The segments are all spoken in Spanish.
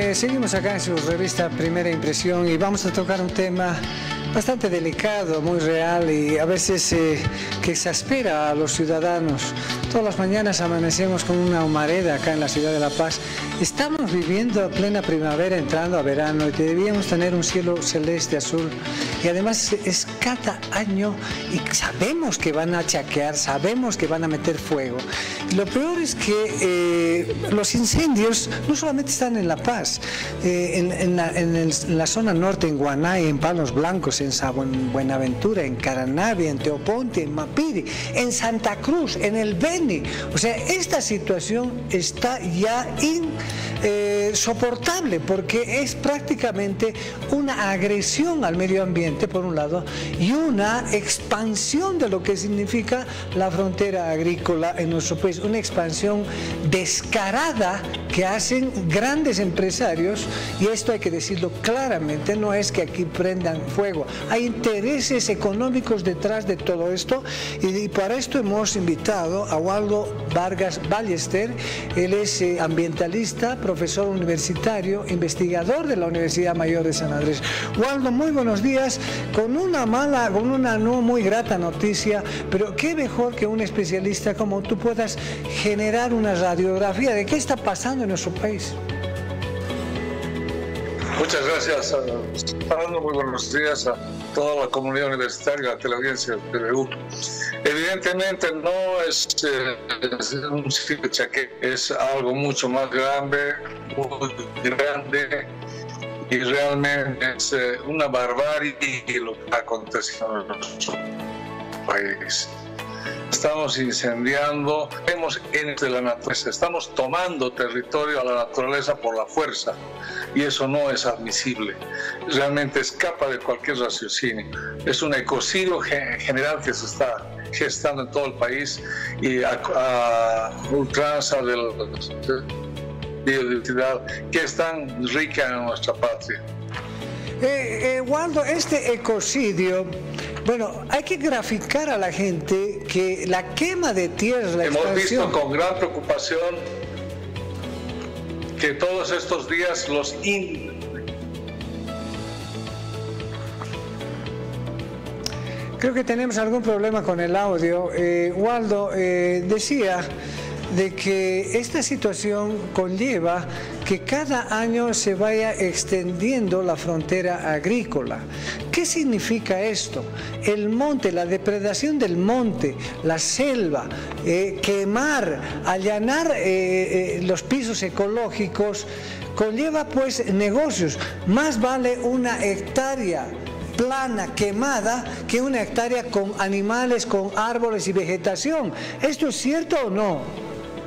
Seguimos acá en su revista Primera Impresión y vamos a tocar un tema bastante delicado, muy real y a veces que exaspera a los ciudadanos. Todas las mañanas amanecemos con una humareda acá en la ciudad de La Paz. Estamos viviendo a plena primavera, entrando a verano, y debíamos tener un cielo celeste azul. Y además es cada año y sabemos que van a chaquear, sabemos que van a meter fuego. Y lo peor es que los incendios no solamente están en La Paz, en la zona norte, en Guanay, en Palos Blancos, en Buenaventura, en Caranavia, en Teoponte, en Mapiri, en Santa Cruz, en el Beni. O sea, esta situación está ya insoportable porque es prácticamente una agresión al medio ambiente, por un lado, y una expansión de lo que significa la frontera agrícola en nuestro país, una expansión descarada que hacen grandes empresarios, y esto hay que decirlo claramente, no es que aquí prendan fuego, hay intereses económicos detrás de todo esto, y para esto hemos invitado a Waldo Vargas Ballester. Él es ambientalista, profesor universitario, investigador de la Universidad Mayor de San Andrés. Waldo, muy buenos días, con una no muy grata noticia, pero qué mejor que un especialista como tú puedas generar una radiografía de qué está pasando en nuestro país. Muchas gracias, Fernando. Muy buenos días a toda la comunidad universitaria, a la teleaudiencia de TVU. Evidentemente no es un simple chaqué, es algo mucho más grande, muy grande, y realmente es una barbarie lo que está aconteciendo en nuestro país. Estamos incendiando, vemos entre la naturaleza, estamos tomando territorio a la naturaleza por la fuerza, y eso no es admisible. Realmente escapa de cualquier raciocinio. Es un ecocidio general que se está gestando en todo el país y a ultranza de la biodiversidad que es tan rica en nuestra patria. Waldo, este ecocidio, bueno, hay que graficar a la gente que la quema de tierras, la Hemos expansión... visto con gran preocupación que todos estos días Creo que tenemos algún problema con el audio. Waldo decía de que esta situación conlleva que cada año se vaya extendiendo la frontera agrícola. ¿Qué significa esto? El monte, la depredación del monte, la selva, quemar, allanar los pisos ecológicos, conlleva pues negocios. Más vale una hectárea plana, quemada, que una hectárea con animales, con árboles y vegetación. ¿Esto es cierto o no?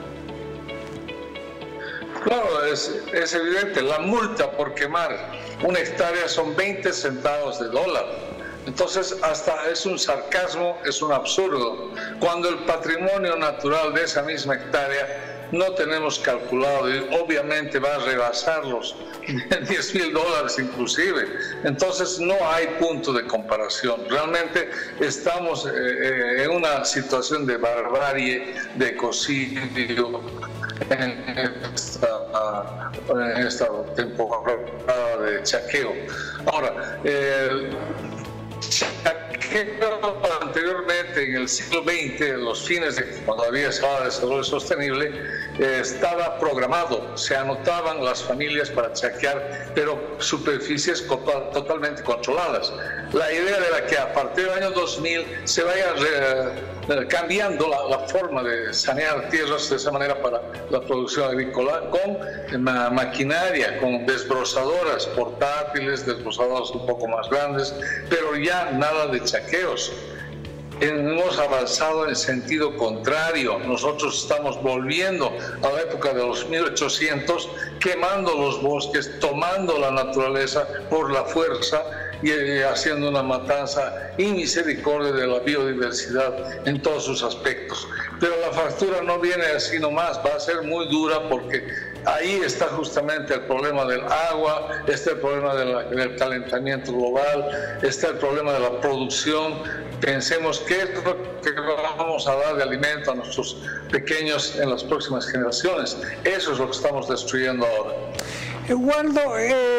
Claro, es evidente. La multa por quemar una hectárea son 20 centavos de dólar. Entonces, hasta es un sarcasmo, es un absurdo. Cuando el patrimonio natural de esa misma hectárea no tenemos calculado y obviamente va a rebasar los $10,000 inclusive. Entonces no hay punto de comparación. Realmente estamos en una situación de barbarie, de ecocidio en esta temporada de chaqueo. Ahora, anteriormente, en el siglo XX, los fines de cuando había se hablaba de desarrollo sostenible, estaba programado, se anotaban las familias para chaquear, pero superficies totalmente controladas. La idea era que a partir del año 2000 se vaya cambiando la forma de sanear tierras de esa manera para la producción agrícola, con maquinaria, con desbrozadoras portátiles, desbrozadoras un poco más grandes, pero ya nada de chaqueos. Hemos avanzado en sentido contrario. Nosotros estamos volviendo a la época de los 1800, quemando los bosques, tomando la naturaleza por la fuerza y haciendo una matanza inmisericordia de la biodiversidad en todos sus aspectos. Pero la factura no viene así nomás, va a ser muy dura porque ahí está justamente el problema del agua, está el problema del calentamiento global, está el problema de la producción. Pensemos qué es lo que vamos a dar de alimento a nuestros pequeños en las próximas generaciones. Eso es lo que estamos destruyendo ahora. Waldo,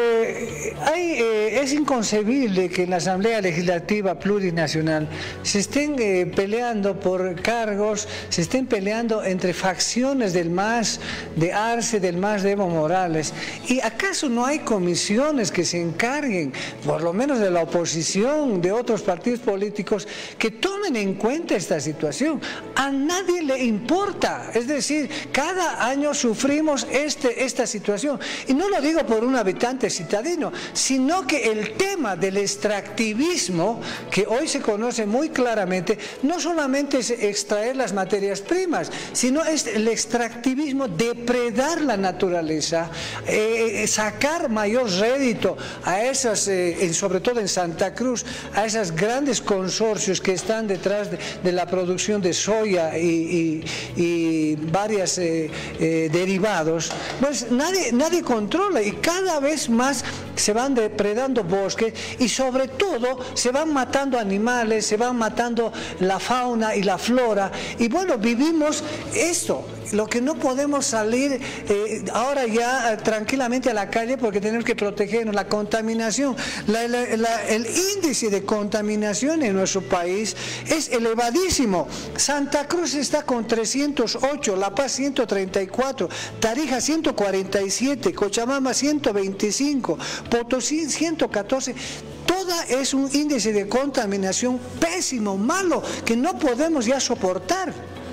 es inconcebible que en la Asamblea Legislativa Plurinacional se estén peleando por cargos, se estén peleando entre facciones del MAS, de Arce, del MAS de Evo Morales. ¿Y acaso no hay comisiones que se encarguen, por lo menos de la oposición, de otros partidos políticos, que tomen en cuenta esta situación? A nadie le importa, es decir, cada año sufrimos esta situación. Y no lo digo por un habitante citadino, sino que el tema del extractivismo, que hoy se conoce muy claramente, no solamente es extraer las materias primas, sino es el extractivismo, depredar la naturaleza, sacar mayor rédito a esas, sobre todo en Santa Cruz, a esos grandes consorcios que están detrás de la producción de soya y varios derivados. Pues nadie controla, y cada vez más se van depredando bosques y sobre todo se van matando animales, se van matando la fauna y la flora. Y bueno, vivimos esto. Lo que no podemos salir ahora ya tranquilamente a la calle porque tenemos que protegernos. La contaminación, el índice de contaminación en nuestro país es elevadísimo. Santa Cruz está con 308, La Paz 134, Tarija 147, Cochabamba 125, Potosí 114. Toda es un índice de contaminación pésimo, malo, que no podemos ya soportar.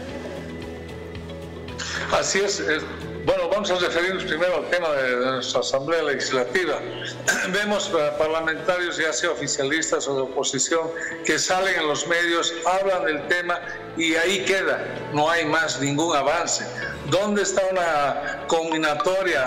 Así es. Bueno, vamos a referirnos primero al tema de nuestra Asamblea Legislativa. Vemos parlamentarios, ya sea oficialistas o de oposición, que salen en los medios, hablan del tema y ahí queda. No hay más ningún avance. ¿Dónde está una conminatoria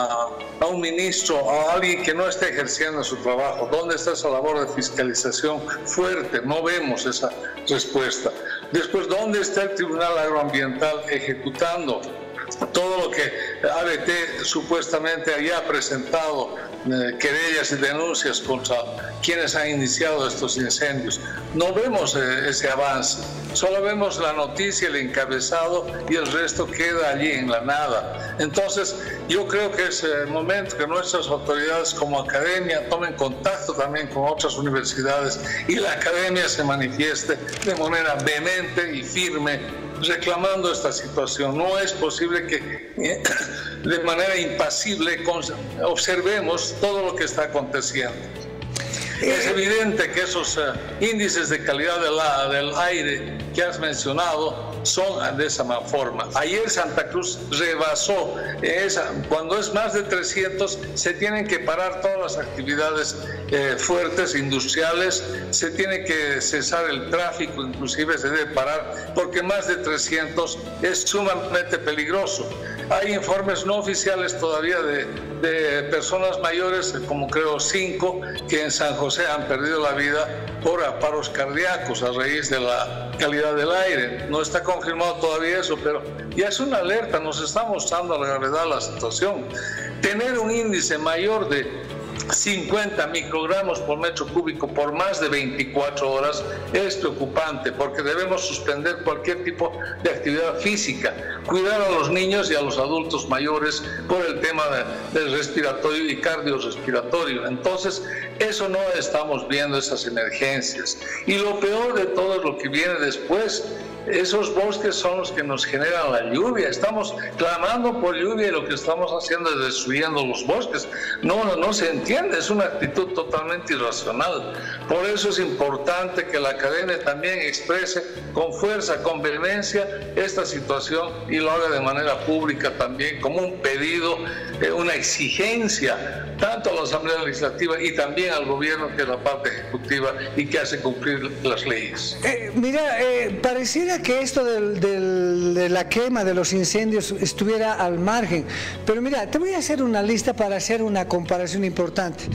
a un ministro, a alguien que no esté ejerciendo su trabajo? ¿Dónde está esa labor de fiscalización fuerte? No vemos esa respuesta. Después, ¿dónde está el Tribunal Agroambiental ejecutando todo lo que ABT supuestamente haya presentado, querellas y denuncias contra quienes han iniciado estos incendios? No vemos ese avance, solo vemos la noticia, el encabezado, y el resto queda allí en la nada. Entonces, yo creo que es el momento que nuestras autoridades como academia tomen contacto también con otras universidades y la academia se manifieste de manera vehemente y firme reclamando esta situación. No es posible que de manera impasible observemos todo lo que está aconteciendo. Es evidente que esos índices de calidad del aire que has mencionado son de esa forma. Ayer Santa Cruz rebasó cuando es más de 300, se tienen que parar todas las actividades fuertes, industriales, se tiene que cesar el tráfico, inclusive se debe parar, porque más de 300 es sumamente peligroso. Hay informes no oficiales todavía de personas mayores, como creo 5, que en San José han perdido la vida por paros cardíacos a raíz de la calidad del aire. No está confirmado todavía eso, pero ya es una alerta, nos está mostrando la gravedad de la situación. Tener un índice mayor de 50 microgramos por metro cúbico por más de 24 horas es preocupante, porque debemos suspender cualquier tipo de actividad física, cuidar a los niños y a los adultos mayores por el tema del respiratorio y cardiorrespiratorio. Entonces, eso no estamos viendo, esas emergencias. Y lo peor de todo es lo que viene después. Esos bosques son los que nos generan la lluvia. Estamos clamando por lluvia y lo que estamos haciendo es destruyendo los bosques. No se entiende, es una actitud totalmente irracional. Por eso es importante que la academia también exprese con fuerza, con vehemencia esta situación y lo haga de manera pública también, como un pedido, una exigencia, tanto a la Asamblea Legislativa y también al gobierno, que es la parte ejecutiva y que hace cumplir las leyes. Pareciera que esto de la quema de los incendios estuviera al margen, pero mira, te voy a hacer una lista para hacer una comparación importante.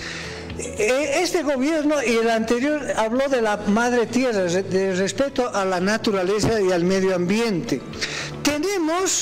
Este gobierno y el anterior habló de la madre tierra, de respeto a la naturaleza y al medio ambiente. Tenemos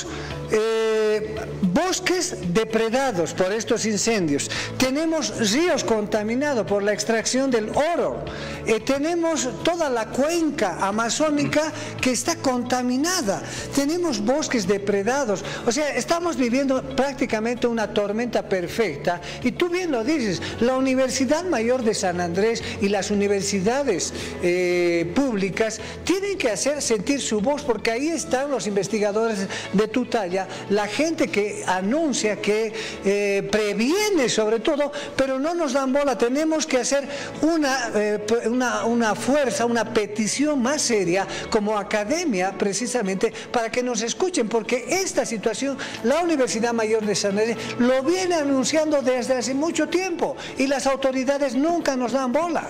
bosques depredados por estos incendios, tenemos ríos contaminados por la extracción del oro, tenemos toda la cuenca amazónica que está contaminada, tenemos bosques depredados, o sea, estamos viviendo prácticamente una tormenta perfecta. Y tú bien lo dices, la Universidad Mayor de San Andrés y las universidades públicas tienen que hacer sentir su voz, porque ahí están los investigadores de tu talla, la gente que anuncia, que previene sobre todo, pero no nos dan bola. Tenemos que hacer una fuerza, una petición más seria como academia, precisamente para que nos escuchen, porque esta situación la Universidad Mayor de San Andrés lo viene anunciando desde hace mucho tiempo y las autoridades nunca nos dan bola.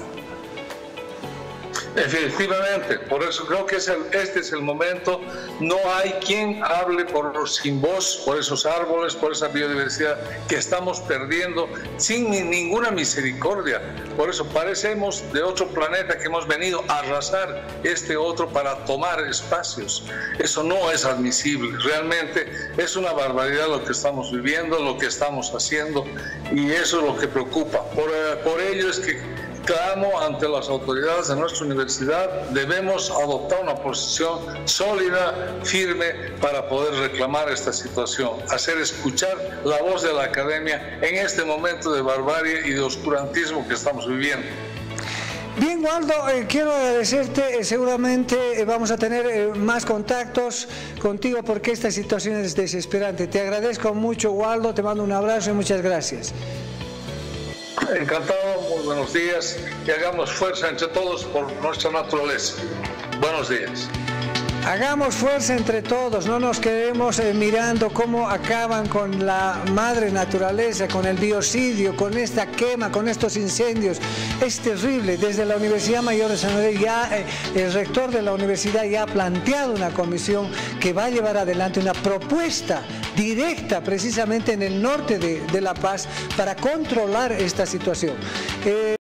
Efectivamente, por eso creo que este es el momento. No hay quien hable por los sin voz, por esos árboles, por esa biodiversidad que estamos perdiendo sin ninguna misericordia. Por eso parecemos de otro planeta, que hemos venido a arrasar este otro para tomar espacios. Eso no es admisible. Realmente es una barbaridad lo que estamos viviendo, lo que estamos haciendo, y eso es lo que preocupa. Por ello es que clamo ante las autoridades de nuestra universidad, debemos adoptar una posición sólida, firme, para poder reclamar esta situación, hacer escuchar la voz de la academia en este momento de barbarie y de oscurantismo que estamos viviendo. Bien, Waldo, quiero agradecerte, seguramente vamos a tener más contactos contigo porque esta situación es desesperante. Te agradezco mucho, Waldo, te mando un abrazo y muchas gracias. Encantado, muy buenos días, y hagamos fuerza entre todos por nuestra naturaleza. Buenos días. Hagamos fuerza entre todos, no nos quedemos mirando cómo acaban con la madre naturaleza, con el biocidio, con esta quema, con estos incendios. Es terrible. Desde la Universidad Mayor de San Andrés, el rector de la universidad ya ha planteado una comisión que va a llevar adelante una propuesta directa precisamente en el norte de La Paz para controlar esta situación.